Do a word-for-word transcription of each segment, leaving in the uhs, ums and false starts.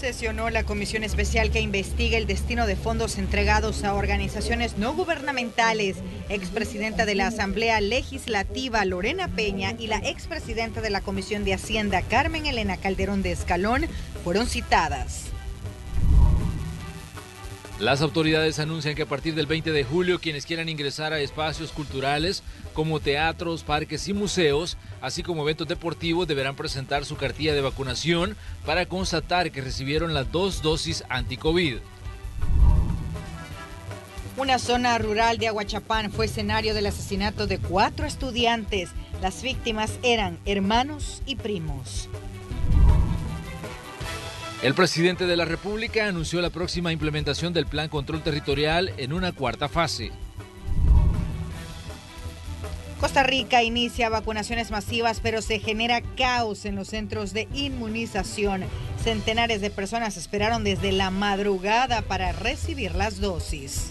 Sesionó la comisión especial que investiga el destino de fondos entregados a organizaciones no gubernamentales. Expresidenta de la Asamblea Legislativa, Lorena Peña, y la expresidenta de la Comisión de Hacienda, Carmen Elena Calderón de Escalón, fueron citadas. Las autoridades anuncian que a partir del veinte de julio quienes quieran ingresar a espacios culturales como teatros, parques y museos, así como eventos deportivos, deberán presentar su cartilla de vacunación para constatar que recibieron las dos dosis anti-COVID. Una zona rural de Aguachapán fue escenario del asesinato de cuatro estudiantes. Las víctimas eran hermanos y primos. El presidente de la República anunció la próxima implementación del Plan Control Territorial en una cuarta fase. Costa Rica inicia vacunaciones masivas, pero se genera caos en los centros de inmunización. Centenares de personas esperaron desde la madrugada para recibir las dosis.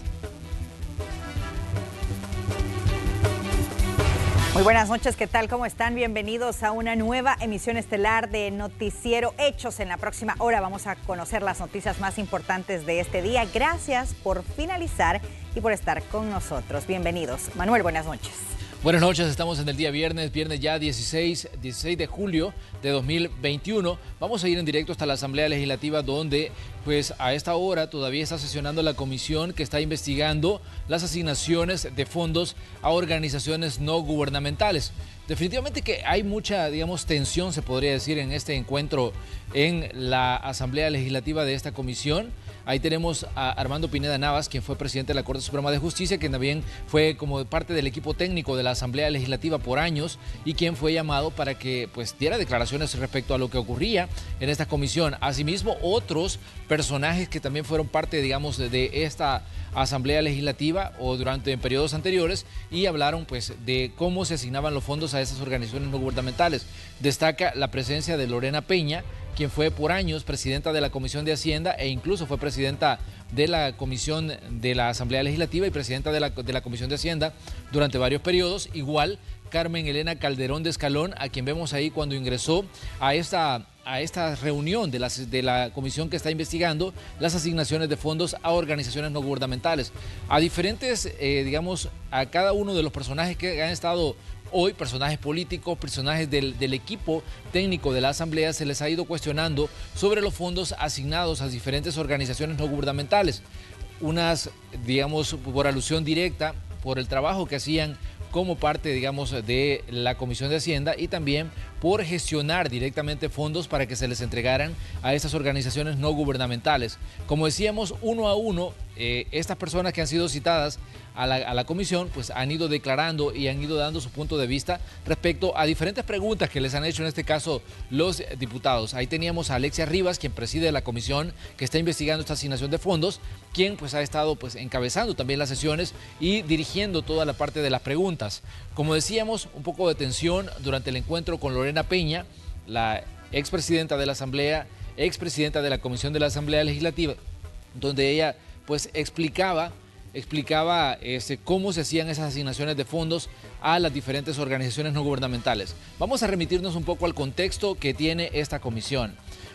Muy buenas noches, ¿qué tal? ¿Cómo están? Bienvenidos a una nueva emisión estelar de Noticiero Hechos. En la próxima hora vamos a conocer las noticias más importantes de este día. Gracias por finalizar y por estar con nosotros. Bienvenidos. Manuel, buenas noches. Buenas noches, estamos en el día viernes, viernes ya dieciséis de julio de dos mil veintiuno. Vamos a ir en directo hasta la Asamblea Legislativa, donde pues a esta hora todavía está sesionando la comisión que está investigando las asignaciones de fondos a organizaciones no gubernamentales. Definitivamente que hay mucha, digamos, tensión, se podría decir, en este encuentro en la Asamblea Legislativa de esta comisión. Ahí tenemos a Armando Pineda Navas, quien fue presidente de la Corte Suprema de Justicia, quien también fue como parte del equipo técnico de la Asamblea Legislativa por años y quien fue llamado para que pues diera declaraciones respecto a lo que ocurría en esta comisión. Asimismo, otros personajes que también fueron parte, digamos, de esta Asamblea Legislativa o durante en periodos anteriores y hablaron pues de cómo se asignaban los fondos a esas organizaciones no gubernamentales. Destaca la presencia de Lorena Peña, quien fue por años presidenta de la Comisión de Hacienda e incluso fue presidenta de la Comisión de la Asamblea Legislativa y presidenta de la, de la Comisión de Hacienda durante varios periodos. Igual Carmen Elena Calderón de Escalón, a quien vemos ahí cuando ingresó a esta, a esta reunión de la, de la comisión que está investigando las asignaciones de fondos a organizaciones no gubernamentales. A diferentes, eh, digamos, a cada uno de los personajes que han estado hoy, personajes políticos, personajes del, del equipo técnico de la Asamblea, se les ha ido cuestionando sobre los fondos asignados a diferentes organizaciones no gubernamentales. Unas, digamos, por alusión directa, por el trabajo que hacían como parte, digamos, de la Comisión de Hacienda y también por gestionar directamente fondos para que se les entregaran a estas organizaciones no gubernamentales. Como decíamos, uno a uno, eh, estas personas que han sido citadas a la, a la comisión, pues han ido declarando y han ido dando su punto de vista respecto a diferentes preguntas que les han hecho en este caso los diputados. Ahí teníamos a Alexia Rivas, quien preside la comisión que está investigando esta asignación de fondos, quien pues ha estado pues encabezando también las sesiones y dirigiendo toda la parte de las preguntas. Como decíamos, un poco de tensión durante el encuentro con Lorena Peña, la expresidenta de la Asamblea, expresidenta de la Comisión de la Asamblea Legislativa, donde ella pues explicaba explicaba este, cómo se hacían esas asignaciones de fondos a las diferentes organizaciones no gubernamentales. Vamos a remitirnos un poco al contexto que tiene esta comisión.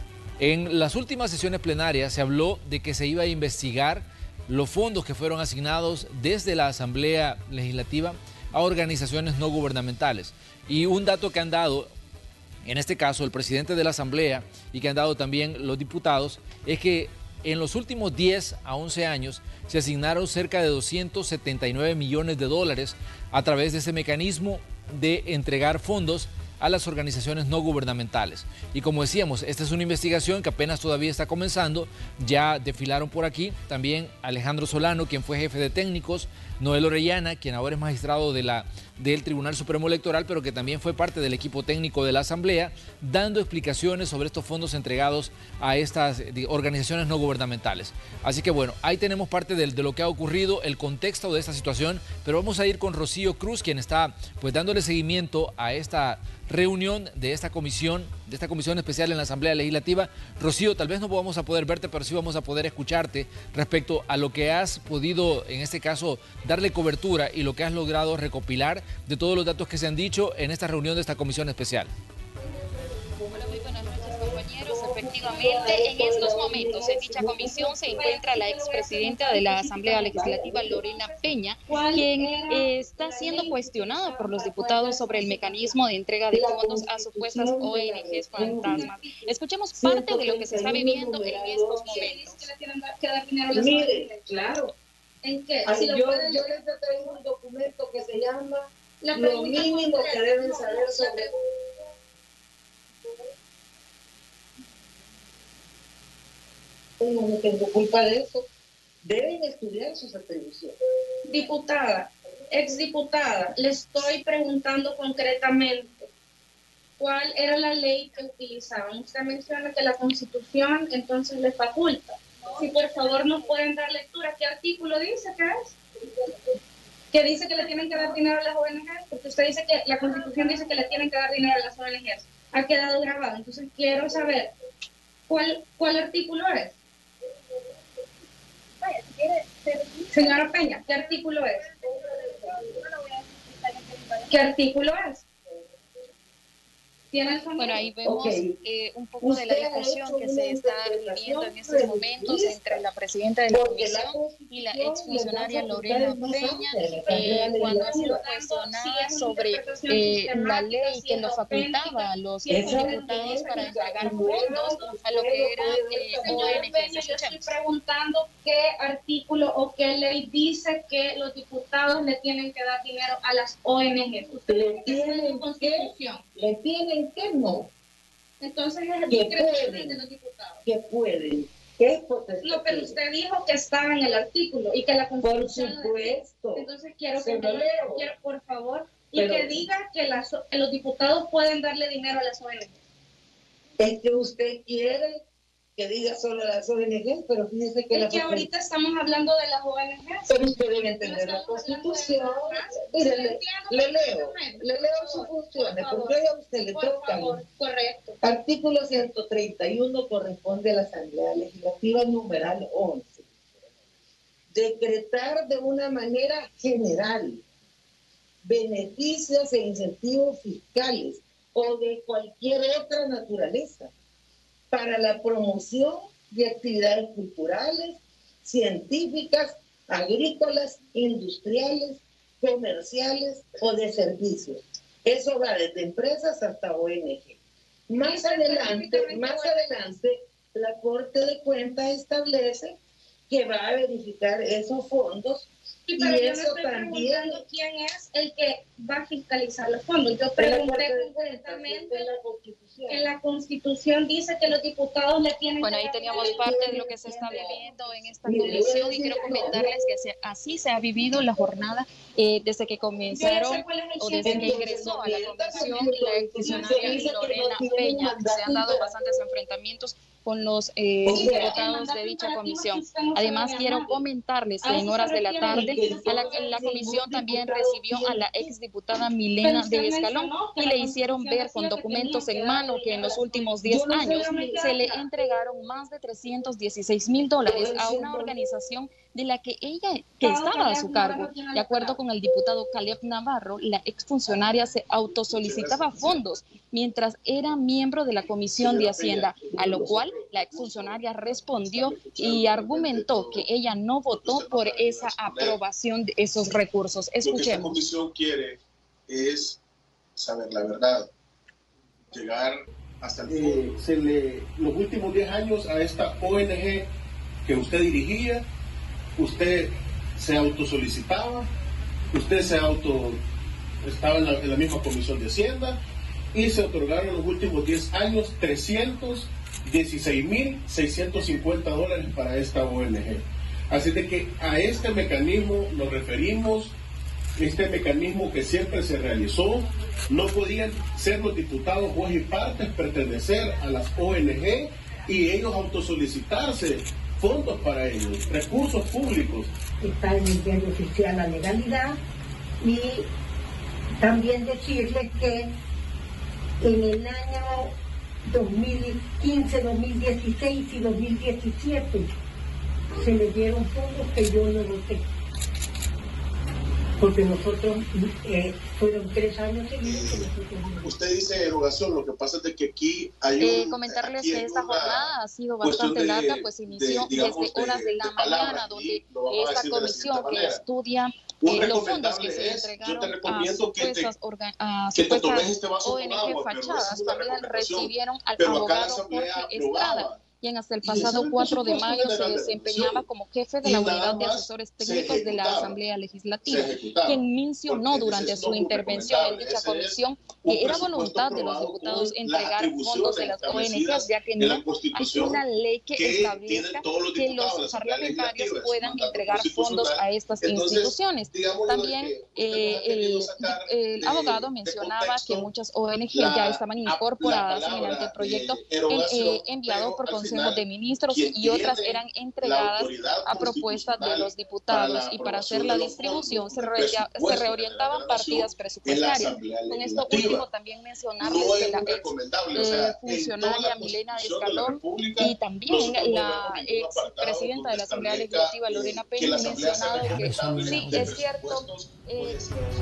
En las últimas sesiones plenarias se habló de que se iba a investigar los fondos que fueron asignados desde la Asamblea Legislativa a organizaciones no gubernamentales. Y un dato que han dado, en este caso el presidente de la Asamblea y que han dado también los diputados, es que en los últimos diez a once años se asignaron cerca de doscientos setenta y nueve millones de dólares a través de ese mecanismo de entregar fondos a las organizaciones no gubernamentales. Y como decíamos, esta es una investigación que apenas todavía está comenzando. Ya desfilaron por aquí también Alejandro Solano, quien fue jefe de técnicos, Noel Orellana, quien ahora es magistrado de la, del Tribunal Supremo Electoral, pero que también fue parte del equipo técnico de la Asamblea, dando explicaciones sobre estos fondos entregados a estas organizaciones no gubernamentales. Así que bueno, ahí tenemos parte de, de lo que ha ocurrido, el contexto de esta situación, pero vamos a ir con Rocío Cruz, quien está pues dándole seguimiento a esta reunión de esta comisión, de esta comisión especial en la Asamblea Legislativa. Rocío, tal vez no vamos a poder verte, pero sí vamos a poder escucharte respecto a lo que has podido, en este caso, darle cobertura y lo que has logrado recopilar de todos los datos que se han dicho en esta reunión de esta comisión especial. Hola, muy buenas noches, compañeros. Efectivamente, en estos momentos documentos. En dicha comisión se encuentra la expresidenta de la Asamblea Legislativa, Lorena Peña, quien eh, está siendo cuestionada por los diputados sobre el mecanismo de entrega de fondos a supuestas O N Ges fantasmas. Escuchemos parte de lo que se está viviendo en estos momentos. Mire, claro. ¿En qué? Así Si yo, pueden... yo les traigo un documento que se llama lo mínimo que deben saber sobre... No, no tengo culpa de eso. Deben estudiar sus atribuciones. Diputada, exdiputada, le estoy preguntando concretamente cuál era la ley que utilizaban. Usted menciona que la Constitución entonces le faculta. Si por favor nos pueden dar lectura, ¿qué artículo dice que es? Que dice que le tienen que dar dinero a las O N Ges, porque usted dice que la Constitución dice que le tienen que dar dinero a las O N Ges. Ha quedado grabado, entonces quiero saber cuál, cuál artículo es. Señora Peña, ¿qué artículo es? ¿Qué artículo es? Bueno, ahí vemos okay. eh, un poco de la discusión que se está viviendo en estos momentos entre la presidenta de la comisión y la exfuncionaria Lorena Peña, eh, cuando ha sido cuestionada sobre eh, la ley que lo facultaba a los diputados para entregar fondos a lo que era eh, O N Ges. Yo estoy preguntando qué artículo o qué ley dice que los diputados le tienen que dar dinero a las O N Ges. Le tienen Constitución. Le tienen que no. Entonces es el que pueden, de los diputados. Que pueden. Que es no, pero usted dijo que estaba en el artículo y que la Constitución... Por supuesto. Entonces quiero que me leo, quiero, por favor, y pero, que diga que, las, que los diputados pueden darle dinero a las O N Ges. Es que usted quiere que diga solo a las O N Ges, pero fíjese que... Es la que ahorita estamos hablando de las O N Ges. Pero usted debe entender la Constitución. Mire, le, le leo, le leo sus funciones, porque a usted le toca. Correcto. Artículo ciento treinta y uno corresponde a la Asamblea Legislativa, numeral once. Decretar de una manera general beneficios e incentivos fiscales o de cualquier otra naturaleza para la promoción de actividades culturales, científicas, agrícolas, industriales, comerciales o de servicios. Eso va desde empresas hasta O N G. Más adelante, más adelante, la Corte de Cuentas establece que va a verificar esos fondos. Sí, pero y yo eso me estoy también preguntando quién es el que va a fiscalizar los fondos. Yo pregunté concretamente en la Constitución. En la Constitución dice que los diputados le tienen... Bueno, ahí teníamos parte de lo que se está viviendo en esta comisión y quiero comentarles que se, así se ha vivido la jornada eh, desde que comenzaron o desde que ingresó a la comisión la exfuncionaria Lorena Peña. Se han dado bastantes enfrentamientos con los eh, diputados de dicha comisión. Además, quiero comentarles que en horas de la tarde a la, la comisión también recibió a la exdiputada Milena de Escalón y le hicieron ver con documentos en mano que en los últimos diez años se le entregaron más de trescientos dieciséis mil dólares a una organización de la que ella que estaba a su cargo. De acuerdo con el diputado Caleb Navarro, la exfuncionaria se autosolicitaba fondos mientras era miembro de la Comisión de Hacienda, a lo cual la exfuncionaria respondió y argumentó que ella no votó por esa aprobación de esos recursos. Escuchemos. Lo que esta comisión quiere es saber la verdad, llegar hasta el eh, se le, los últimos diez años a esta O N G que usted dirigía, usted se autosolicitaba, usted se auto estaba en la, en la misma Comisión de Hacienda y se otorgaron los últimos diez años trescientos dieciséis mil seiscientos cincuenta dólares para esta O N G. Así de que a este mecanismo nos referimos, este mecanismo que siempre se realizó. No podían ser los diputados juez y partes pertenecer a las O N G y ellos autosolicitarse fondos para ellos, recursos públicos. Está en el diario oficial la legalidad y también decirles que en el año dos mil quince, dos mil dieciséis y dos mil diecisiete se le dieron fondos que yo no voté. porque nosotros eh, fueron tres años seguidos que nosotros... Usted dice erogación, lo que pasa es de que aquí hay un... Eh, comentarles que esta jornada ha sido bastante larga, pues inició de, digamos, desde horas de, de la de mañana, donde esta comisión que estudia eh, los fondos que se entregaron a supuestas, orga, a supuestas este O N G fachadas, también recibieron al abogado Jorge Estrada, quien hasta el pasado cuatro de mayo se desempeñaba como jefe de la unidad de asesores técnicos de la Asamblea Legislativa, quien mencionó durante su intervención en dicha comisión que era voluntad de los diputados entregar fondos de las O N Ges, ya que no hay una ley que establezca que los parlamentarios puedan entregar fondos a estas instituciones. También eh, el, el abogado mencionaba que muchas O N Ges ya estaban incorporadas en el anteproyecto en, eh, enviado por Consejo de Ministros y otras eran entregadas a propuesta de los diputados, y para hacer la distribución se, re, se reorientaban partidas presupuestarias. Con esto último también mencionarles que la ex eh, funcionaria Milena Escalón y también la ex presidenta de la Asamblea Legislativa Lorena Peña han mencionado que sí, es cierto. Eh,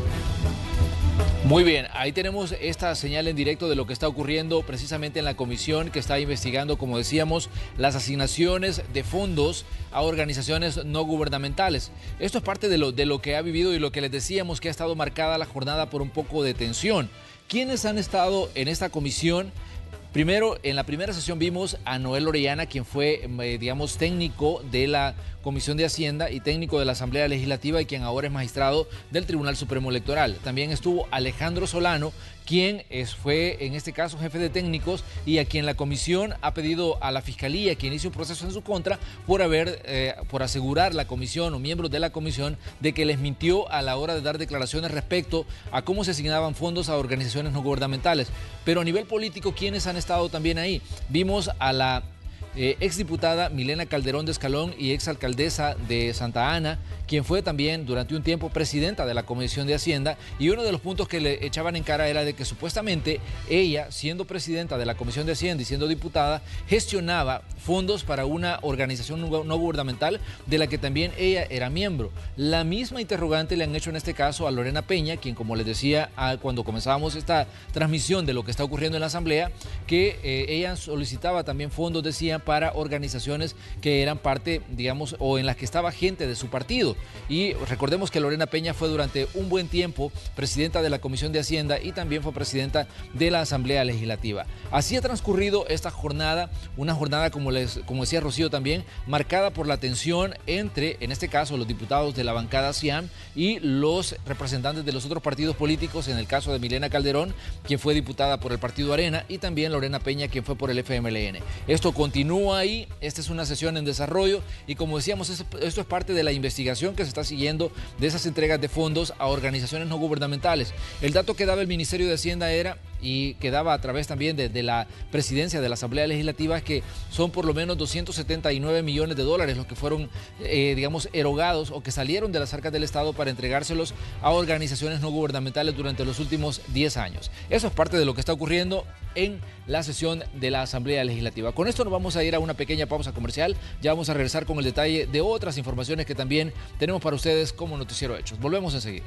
Muy bien, ahí tenemos esta señal en directo de lo que está ocurriendo precisamente en la comisión que está investigando, como decíamos, las asignaciones de fondos a organizaciones no gubernamentales. Esto es parte de lo, de lo que ha vivido y lo que les decíamos que ha estado marcada la jornada por un poco de tensión. ¿Quiénes han estado en esta comisión? Primero, en la primera sesión vimos a Noel Orellana, quien fue, eh, digamos, técnico de la Comisión de Hacienda y técnico de la Asamblea Legislativa y quien ahora es magistrado del Tribunal Supremo Electoral. También estuvo Alejandro Solano, quien es, fue en este caso jefe de técnicos y a quien la comisión ha pedido a la Fiscalía que inicie un proceso en su contra por haber, eh, por asegurar la comisión o miembros de la comisión de que les mintió a la hora de dar declaraciones respecto a cómo se asignaban fondos a organizaciones no gubernamentales. Pero a nivel político, ¿quiénes han estado también ahí? Vimos a la Eh, exdiputada Milena Calderón de Escalón y exalcaldesa de Santa Ana, quien fue también durante un tiempo presidenta de la Comisión de Hacienda, y uno de los puntos que le echaban en cara era de que supuestamente ella, siendo presidenta de la Comisión de Hacienda y siendo diputada, gestionaba fondos para una organización no gubernamental de la que también ella era miembro. La misma interrogante le han hecho en este caso a Lorena Peña, quien, como les decía cuando comenzábamos esta transmisión de lo que está ocurriendo en la Asamblea, que eh, ella solicitaba también fondos, decía, para organizaciones que eran parte, digamos, o en las que estaba gente de su partido. Y recordemos que Lorena Peña fue durante un buen tiempo presidenta de la Comisión de Hacienda y también fue presidenta de la Asamblea Legislativa. Así ha transcurrido esta jornada, una jornada, como, les, como decía Rocío también, marcada por la tensión entre, en este caso, los diputados de la bancada CIAM y los representantes de los otros partidos políticos, en el caso de Milena Calderón, quien fue diputada por el Partido Arena, y también Lorena Peña, quien fue por el F M L N. Esto continúa ahí, esta es una sesión en desarrollo y, como decíamos, esto es parte de la investigación que se está siguiendo de esas entregas de fondos a organizaciones no gubernamentales. El dato que daba el Ministerio de Hacienda era, y que daba a través también de, de la presidencia de la Asamblea Legislativa, es que son por lo menos doscientos setenta y nueve millones de dólares los que fueron, eh, digamos, erogados o que salieron de las arcas del Estado para entregárselos a organizaciones no gubernamentales durante los últimos diez años. Eso es parte de lo que está ocurriendo en la sesión de la Asamblea Legislativa. Con esto nos vamos a ir a una pequeña pausa comercial. Ya vamos a regresar con el detalle de otras informaciones que también tenemos para ustedes como Noticiero Hechos. Volvemos enseguida.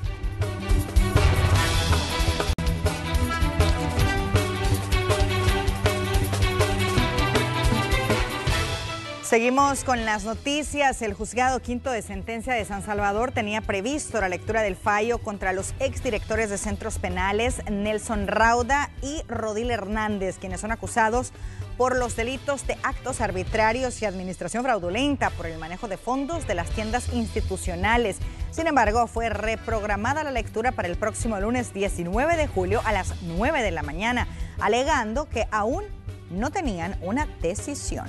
Seguimos con las noticias. El juzgado quinto de sentencia de San Salvador tenía previsto la lectura del fallo contra los exdirectores de centros penales Nelson Rauda y Rodil Hernández, quienes son acusados por los delitos de actos arbitrarios y administración fraudulenta por el manejo de fondos de las tiendas institucionales. Sin embargo, fue reprogramada la lectura para el próximo lunes diecinueve de julio a las nueve de la mañana, alegando que aún no tenían una decisión.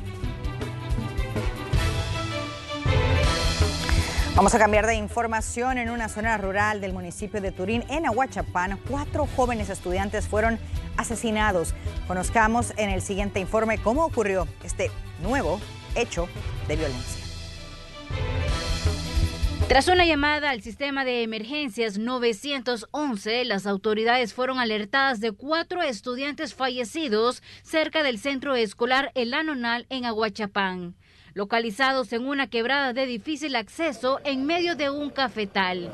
Vamos a cambiar de información. En una zona rural del municipio de Turín, en Aguachapán, cuatro jóvenes estudiantes fueron asesinados. Conozcamos en el siguiente informe cómo ocurrió este nuevo hecho de violencia. Tras una llamada al sistema de emergencias nueve once, las autoridades fueron alertadas de cuatro estudiantes fallecidos cerca del centro escolar El Anonal en Aguachapán. localizados en una quebrada de difícil acceso en medio de un cafetal,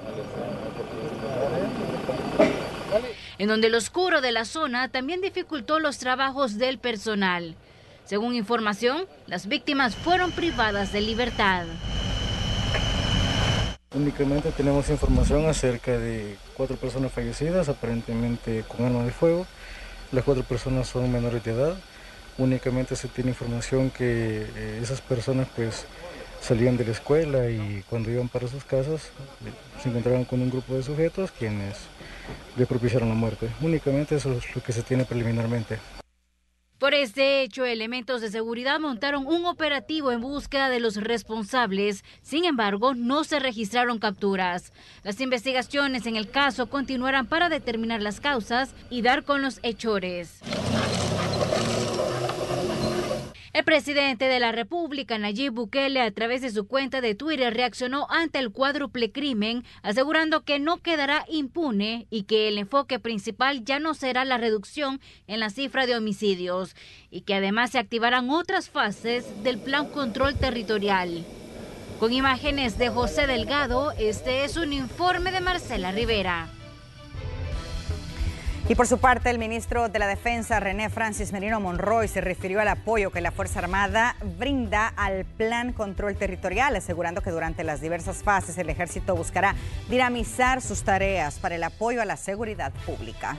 en donde el oscuro de la zona también dificultó los trabajos del personal. Según información, las víctimas fueron privadas de libertad. Únicamente tenemos información acerca de cuatro personas fallecidas, aparentemente con arma de fuego. Las cuatro personas son menores de edad. Únicamente se tiene información que eh, esas personas pues salían de la escuela y cuando iban para sus casas se encontraban con un grupo de sujetos quienes les propiciaron la muerte. Únicamente eso es lo que se tiene preliminarmente. Por este hecho, elementos de seguridad montaron un operativo en búsqueda de los responsables. Sin embargo, no se registraron capturas. Las investigaciones en el caso continuarán para determinar las causas y dar con los hechores. El presidente de la República, Nayib Bukele, a través de su cuenta de Twitter, reaccionó ante el cuádruple crimen, asegurando que no quedará impune y que el enfoque principal ya no será la reducción en la cifra de homicidios y que además se activarán otras fases del Plan Control Territorial. Con imágenes de José Delgado, este es un informe de Marcela Rivera. Y por su parte, el ministro de la Defensa, René Francis Merino Monroy, se refirió al apoyo que la Fuerza Armada brinda al Plan Control Territorial, asegurando que durante las diversas fases el Ejército buscará dinamizar sus tareas para el apoyo a la seguridad pública.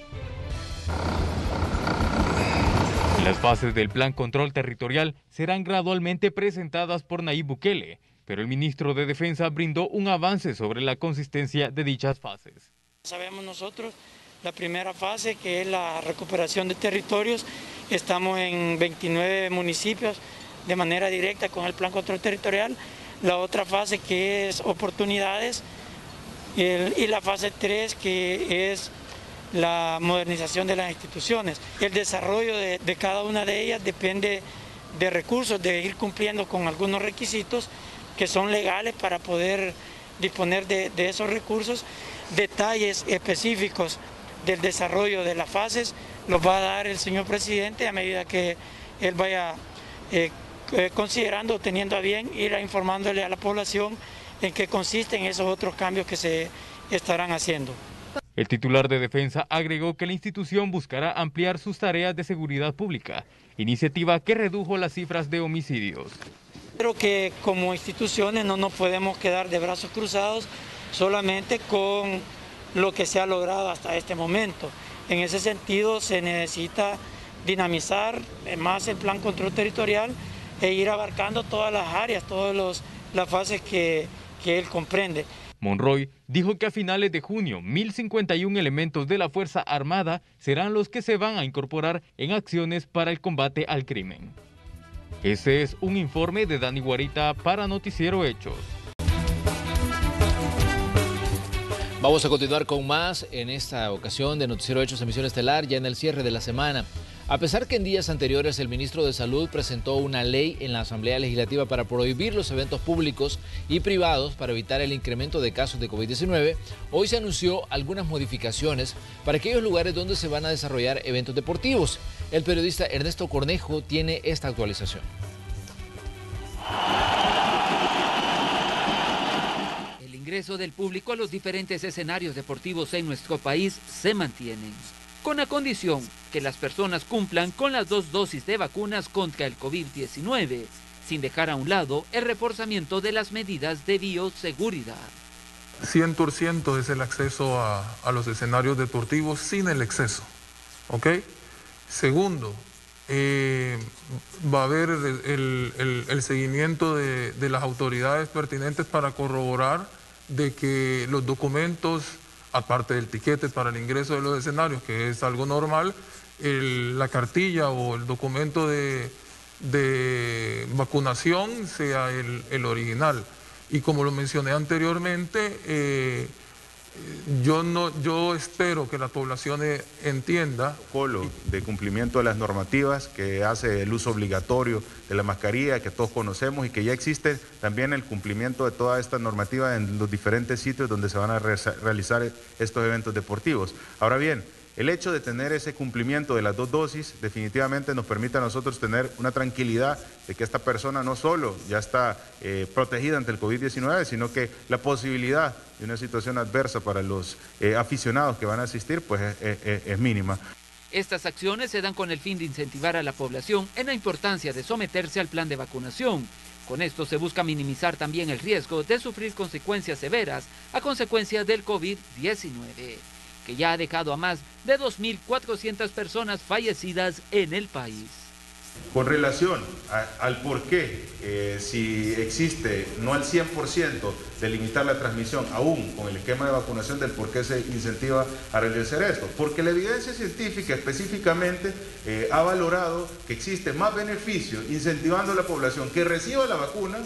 Las fases del Plan Control Territorial serán gradualmente presentadas por Nayib Bukele, pero el ministro de Defensa brindó un avance sobre la consistencia de dichas fases. Sabemos nosotros la primera fase, que es la recuperación de territorios. Estamos en veintinueve municipios de manera directa con el Plan Control Territorial. La otra fase, que es oportunidades, el, y la fase tres, que es la modernización de las instituciones. El desarrollo de, de cada una de ellas depende de recursos, de ir cumpliendo con algunos requisitos que son legales para poder disponer de, de esos recursos. Detalles específicos del desarrollo de las fases los va a dar el señor presidente a medida que él vaya eh, considerando, teniendo a bien, ir informándole a la población en qué consisten esos otros cambios que se estarán haciendo. El titular de Defensa agregó que la institución buscará ampliar sus tareas de seguridad pública, iniciativa que redujo las cifras de homicidios. Creo que como instituciones no nos podemos quedar de brazos cruzados solamente con lo que se ha logrado hasta este momento. En ese sentido se necesita dinamizar más el Plan Control Territorial e ir abarcando todas las áreas, todas los, las fases que, que él comprende. Monroy dijo que a finales de junio, mil cincuenta y uno elementos de la Fuerza Armada serán los que se van a incorporar en acciones para el combate al crimen. Ese es un informe de Dani Guarita para Noticiero Hechos. Vamos a continuar con más en esta ocasión de Noticiero Hechos, emisión estelar, ya en el cierre de la semana. A pesar que en días anteriores el ministro de Salud presentó una ley en la Asamblea Legislativa para prohibir los eventos públicos y privados para evitar el incremento de casos de COVID diecinueve, hoy se anunció algunas modificaciones para aquellos lugares donde se van a desarrollar eventos deportivos. El periodista Ernesto Cornejo tiene esta actualización. El ingreso del público a los diferentes escenarios deportivos en nuestro país se mantienen, con la condición que las personas cumplan con las dos dosis de vacunas contra el COVID diecinueve, sin dejar a un lado el reforzamiento de las medidas de bioseguridad. cien por ciento es el acceso a, a los escenarios deportivos sin el exceso, ¿ok? Segundo, eh, va a haber el, el, el, el seguimiento de, de las autoridades pertinentes para corroborar de que los documentos, aparte del tiquete para el ingreso de los escenarios, que es algo normal, el, la cartilla o el documento de, de vacunación sea el, el original. Y como lo mencioné anteriormente, eh, yo, no, yo espero que la población entienda. Protocolo de cumplimiento de las normativas que hace el uso obligatorio de la mascarilla, que todos conocemos, y que ya existe también el cumplimiento de toda esta normativa en los diferentes sitios donde se van a re realizar estos eventos deportivos. Ahora bien, el hecho de tener ese cumplimiento de las dos dosis definitivamente nos permite a nosotros tener una tranquilidad de que esta persona no solo ya está eh, protegida ante el COVID diecinueve, sino que la posibilidad de una situación adversa para los eh, aficionados que van a asistir pues es, es, es mínima. Estas acciones se dan con el fin de incentivar a la población en la importancia de someterse al plan de vacunación. Con esto se busca minimizar también el riesgo de sufrir consecuencias severas a consecuencia del COVID diecinueve, que ya ha dejado a más de dos mil cuatrocientas personas fallecidas en el país. Con relación a, al por qué, eh, si existe no al cien por ciento de limitar la transmisión, aún con el esquema de vacunación, del por qué se incentiva a realizar esto. Porque la evidencia científica específicamente eh, ha valorado que existe más beneficio incentivando a la población que reciba la vacuna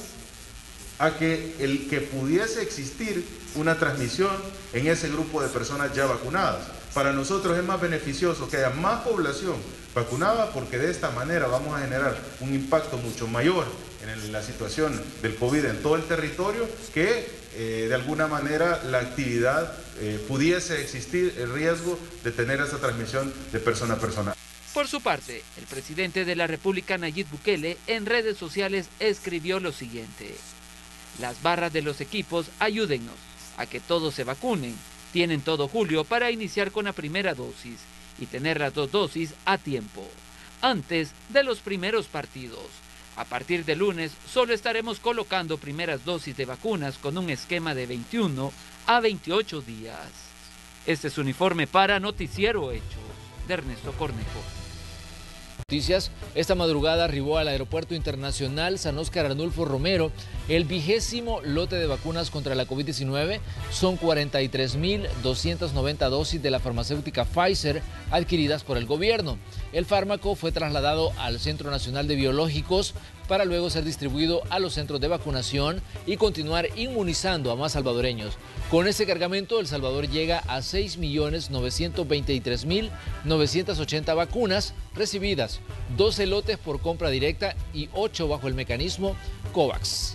a que el que pudiese existir una transmisión en ese grupo de personas ya vacunadas. Para nosotros es más beneficioso que haya más población vacunada, porque de esta manera vamos a generar un impacto mucho mayor en la situación del COVID en todo el territorio, que eh, de alguna manera la actividad eh, pudiese existir el riesgo de tener esa transmisión de persona a persona. Por su parte, el presidente de la República, Nayib Bukele, en redes sociales escribió lo siguiente: las barras de los equipos, ayúdennos a que todos se vacunen. Tienen todo julio para iniciar con la primera dosis y tener las dos dosis a tiempo, antes de los primeros partidos. A partir de lunes solo estaremos colocando primeras dosis de vacunas con un esquema de veintiuno a veintiocho días. Este es un informe para Noticiero Hechos, de Ernesto Cornejo. Noticias, esta madrugada arribó al Aeropuerto Internacional San Óscar Arnulfo Romero el vigésimo lote de vacunas contra la COVID diecinueve. Son cuarenta y tres mil doscientas noventa dosis de la farmacéutica Pfizer adquiridas por el gobierno. El fármaco fue trasladado al Centro Nacional de Biológicos para luego ser distribuido a los centros de vacunación y continuar inmunizando a más salvadoreños. Con este cargamento, El Salvador llega a seis millones novecientos veintitrés mil novecientas ochenta vacunas recibidas, doce lotes por compra directa y ocho bajo el mecanismo COVAX.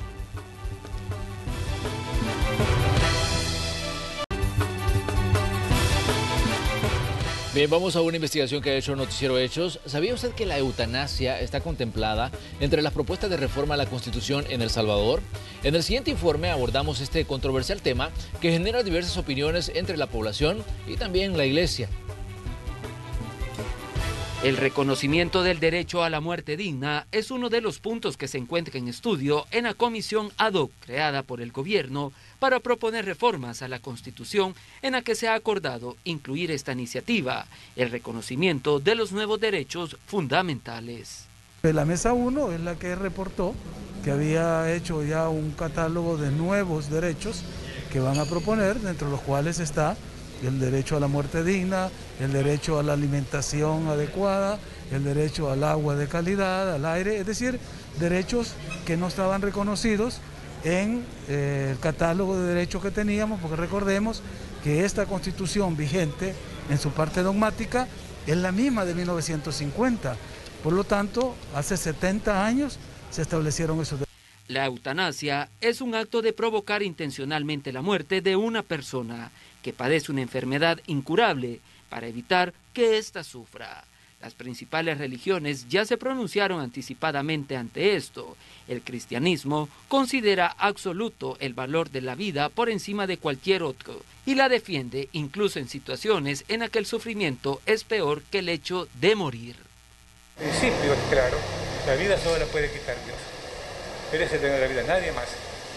Bien, vamos a una investigación que ha hecho Noticiero Hechos. ¿Sabía usted que la eutanasia está contemplada entre las propuestas de reforma a la Constitución en El Salvador? En el siguiente informe abordamos este controversial tema que genera diversas opiniones entre la población y también la Iglesia. El reconocimiento del derecho a la muerte digna es uno de los puntos que se encuentra en estudio en la comisión ad hoc creada por el gobierno para proponer reformas a la Constitución, en la que se ha acordado incluir esta iniciativa, el reconocimiento de los nuevos derechos fundamentales. La mesa uno es la que reportó que había hecho ya un catálogo de nuevos derechos que van a proponer, dentro de los cuales está el derecho a la muerte digna, el derecho a la alimentación adecuada, el derecho al agua de calidad, al aire, es decir, derechos que no estaban reconocidos en eh, el catálogo de derechos que teníamos, porque recordemos que esta Constitución vigente en su parte dogmática es la misma de mil novecientos cincuenta, por lo tanto, hace setenta años se establecieron esos derechos. La eutanasia es un acto de provocar intencionalmente la muerte de una persona que padece una enfermedad incurable para evitar que ésta sufra. Las principales religiones ya se pronunciaron anticipadamente ante esto. El cristianismo considera absoluto el valor de la vida por encima de cualquier otro y la defiende incluso en situaciones en las que el sufrimiento es peor que el hecho de morir. El principio es claro, la vida solo la puede quitar Dios. Él es el dueño de la vida, nadie más.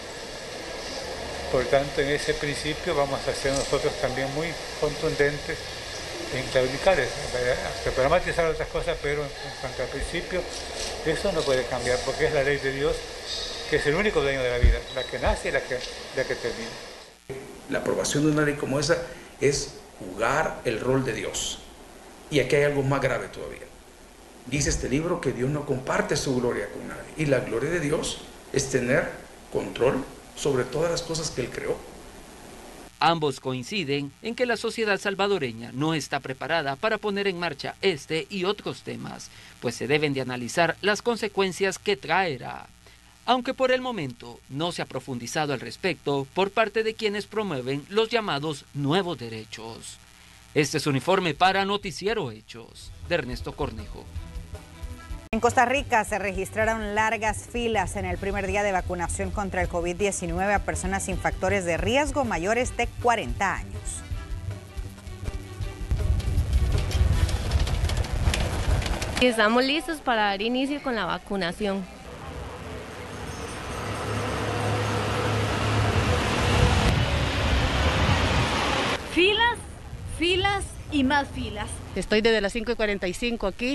Por tanto, en ese principio vamos a ser nosotros también muy contundentes en claudicar, para matizar otras cosas, pero en cuanto al principio, eso no puede cambiar, porque es la ley de Dios, que es el único dueño de la vida, la que nace y la que, la que termina. La aprobación de una ley como esa es jugar el rol de Dios. Y aquí hay algo más grave todavía. Dice este libro que Dios no comparte su gloria con nadie. Y la gloria de Dios es tener control sobre todas las cosas que Él creó. Ambos coinciden en que la sociedad salvadoreña no está preparada para poner en marcha este y otros temas, pues se deben de analizar las consecuencias que traerá. Aunque por el momento no se ha profundizado al respecto por parte de quienes promueven los llamados nuevos derechos. Este es un informe para Noticiero Hechos de Ernesto Cornejo. En Costa Rica se registraron largas filas en el primer día de vacunación contra el COVID diecinueve a personas sin factores de riesgo mayores de cuarenta años. Estamos listos para dar inicio con la vacunación. Filas, filas y más filas. Estoy desde las cinco y cuarenta y cinco aquí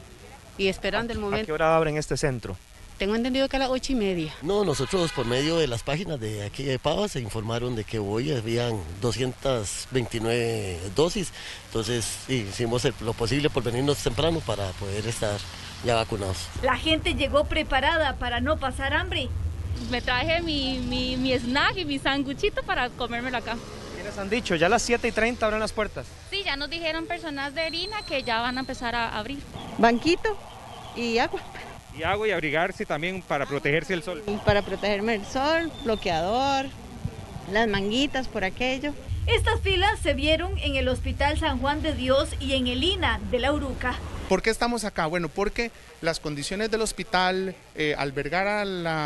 y esperando el momento. ¿A qué hora abren este centro? Tengo entendido que a las ocho y media. No, nosotros por medio de las páginas de aquí de Pava se informaron de que hoy habían doscientas veintinueve dosis, entonces sí, hicimos lo posible por venirnos temprano para poder estar ya vacunados. La gente llegó preparada para no pasar hambre. Me traje mi, mi, mi snack y mi sanguchito para comérmelo acá. ¿Quiénes han dicho? Ya a las siete y treinta abren las puertas. Sí, ya nos dijeron personas de Erina que ya van a empezar a abrir. Banquito y agua. Y agua y abrigarse también para protegerse del sol. Para protegerme del sol, bloqueador, las manguitas por aquello. Estas filas se vieron en el Hospital San Juan de Dios y en el I N A de La Uruca. ¿Por qué estamos acá? Bueno, porque las condiciones del hospital, eh, albergar a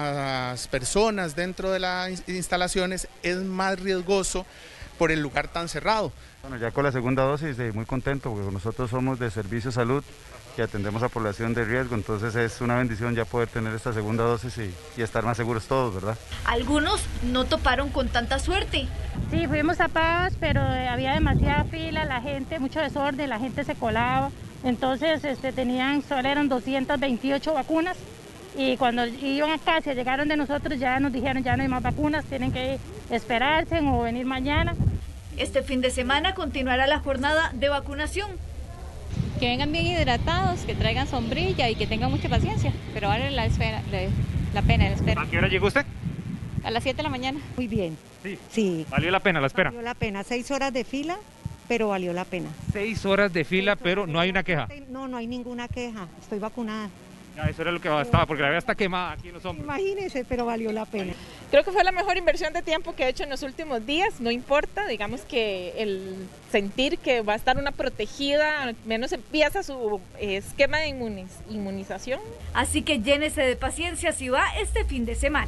las personas dentro de las instalaciones es más riesgoso por el lugar tan cerrado. Bueno, ya con la segunda dosis, eh, muy contento porque nosotros somos de Servicio Salud y atendemos a población de riesgo, entonces es una bendición ya poder tener esta segunda dosis y, y estar más seguros todos, ¿verdad? Algunos no toparon con tanta suerte. Sí, fuimos a Paz, pero había demasiada fila, la gente, mucho desorden, la gente se colaba, entonces este, tenían, solo eran doscientas veintiocho vacunas y cuando iban a casa, llegaron de nosotros, ya nos dijeron ya no hay más vacunas, tienen que esperarse o venir mañana. Este fin de semana continuará la jornada de vacunación. Que vengan bien hidratados, que traigan sombrilla y que tengan mucha paciencia, pero vale la, espera, la pena la espera. ¿A qué hora llegó usted? A las siete de la mañana. Muy bien. Sí. Sí. ¿Valió la pena la espera? Valió la pena, seis horas de fila, pero valió la pena. Seis horas de fila, pero no hay una queja. No, no hay ninguna queja, estoy vacunada. Ya, eso era lo que bastaba, porque la verdad está quemada aquí en los hombros. Imagínese, pero valió la pena. Creo que fue la mejor inversión de tiempo que he hecho en los últimos días, no importa, digamos que el sentir que va a estar una protegida, al menos empieza su esquema de inmuniz inmunización. Así que llénese de paciencia si va este fin de semana.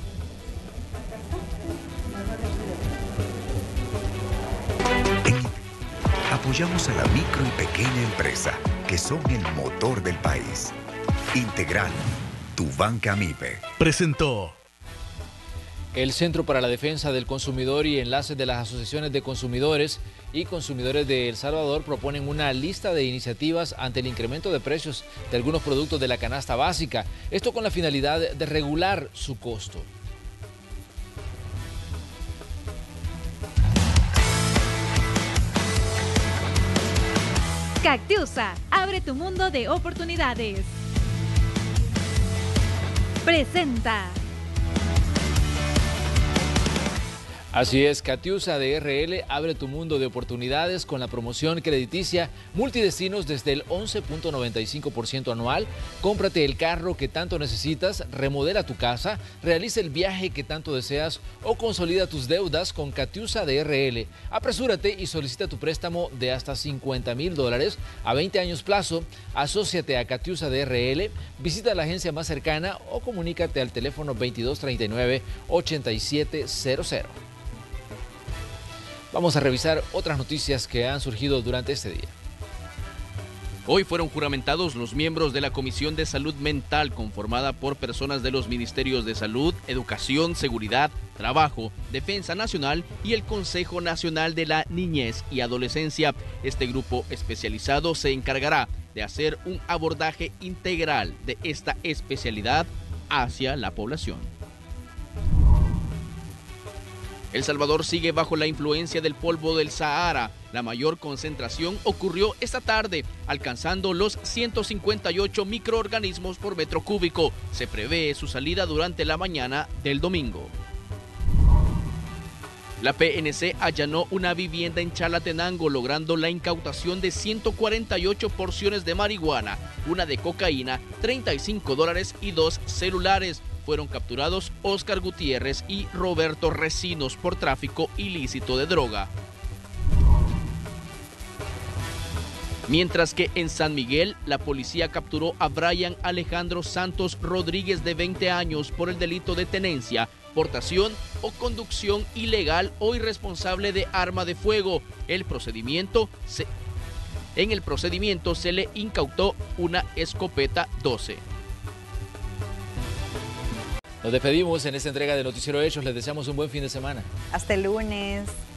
Apoyamos a la micro y pequeña empresa, que son el motor del país. Integral, tu banca MIPE. Presentó. El Centro para la Defensa del Consumidor y enlaces de las asociaciones de consumidores y consumidores de El Salvador proponen una lista de iniciativas ante el incremento de precios de algunos productos de la canasta básica. Esto con la finalidad de regular su costo. Cactiusa, abre tu mundo de oportunidades. Presenta. Así es, Catiusa de R L abre tu mundo de oportunidades con la promoción crediticia multidestinos desde el once punto noventa y cinco por ciento anual. Cómprate el carro que tanto necesitas, remodela tu casa, realiza el viaje que tanto deseas o consolida tus deudas con Catiusa de R L. Apresúrate y solicita tu préstamo de hasta cincuenta mil dólares a veinte años plazo. Asóciate a Catiusa de R L, visita la agencia más cercana o comunícate al teléfono veintidós treinta y nueve, ochenta y siete cero cero. Vamos a revisar otras noticias que han surgido durante este día. Hoy fueron juramentados los miembros de la Comisión de Salud Mental, conformada por personas de los Ministerios de Salud, Educación, Seguridad, Trabajo, Defensa Nacional y el Consejo Nacional de la Niñez y Adolescencia. Este grupo especializado se encargará de hacer un abordaje integral de esta especialidad hacia la población. El Salvador sigue bajo la influencia del polvo del Sahara. La mayor concentración ocurrió esta tarde, alcanzando los ciento cincuenta y ocho microorganismos por metro cúbico. Se prevé su salida durante la mañana del domingo. La P N C allanó una vivienda en Chalatenango, logrando la incautación de ciento cuarenta y ocho porciones de marihuana, una de cocaína, treinta y cinco dólares y dos celulares. Fueron capturados Óscar Gutiérrez y Roberto Recinos por tráfico ilícito de droga. Mientras que en San Miguel, la policía capturó a Brian Alejandro Santos Rodríguez, de veinte años, por el delito de tenencia, portación o conducción ilegal o irresponsable de arma de fuego. El procedimiento se, en el procedimiento se le incautó una escopeta doce. Nos despedimos en esta entrega de Noticiero Hechos. Les deseamos un buen fin de semana. Hasta el lunes.